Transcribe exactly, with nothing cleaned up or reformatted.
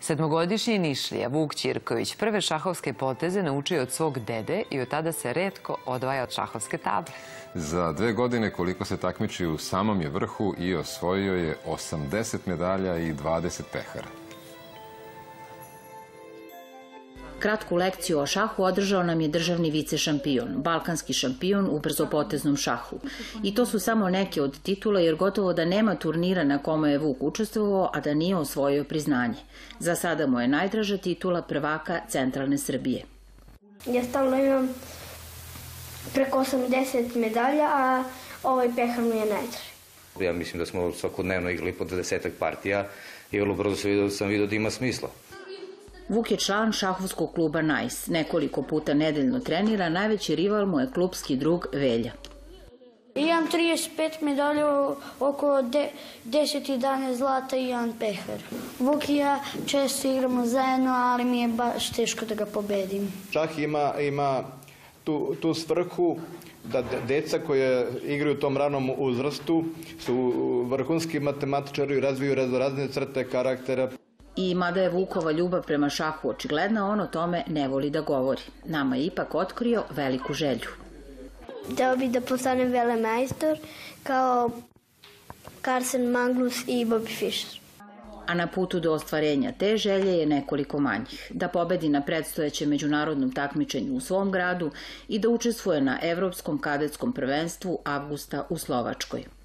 Sedmogodišnji Nišlija Vuk Ćirković prve šahovske poteze naučio od svog dede i od tada se retko odvaja od šahovske table. Za dve godine koliko se takmiči u samom je vrhu i osvojio je osamdeset medalja i dvadeset pehara. Kratku lekciju o šahu održao nam je državni vicešampion, balkanski šampion u brzopoteznom šahu. I to su samo neke od titula, jer gotovo da nema turnira na kome je Vuk učestvovao, a da nije osvojio priznanje. Za sada mu je najdraža titula prvaka centralne Srbije. Ja stalno imam preko osamdeset medalja, a ovaj pehar mi je najdraži. Ja mislim da smo svakodnevno igrali po dvadesetak partija i vrlo brzo sam vidio da ima smisla. Vuk je član šahovskog kluba Nice. Nekoliko puta nedeljno trenira, najveći rival mu je klubski drug Velja. Imam trideset pet medalja, oko deset jedanaest zlata i jedan pehar. Vuk i ja često igramo zajedno, ali mi je baš teško da ga pobedim. Šah ima tu svrhu da deca koje igraju u tom ranom uzrastu su vrhunski matematičari i razviju razne crte karaktera. I mada je Vukova ljubav prema šahu očigledna, on o tome ne voli da govori. Nama je ipak otkrio veliku želju. Hteo bih da postanem velemajstor kao Carsten Magnus i Bobby Fischer. A na putu do ostvarenja te želje je nekoliko manjih. Da pobedi na predstojećem međunarodnom takmičenju u svom gradu i da učestvuje na Evropskom kadetskom prvenstvu avgusta u Slovačkoj.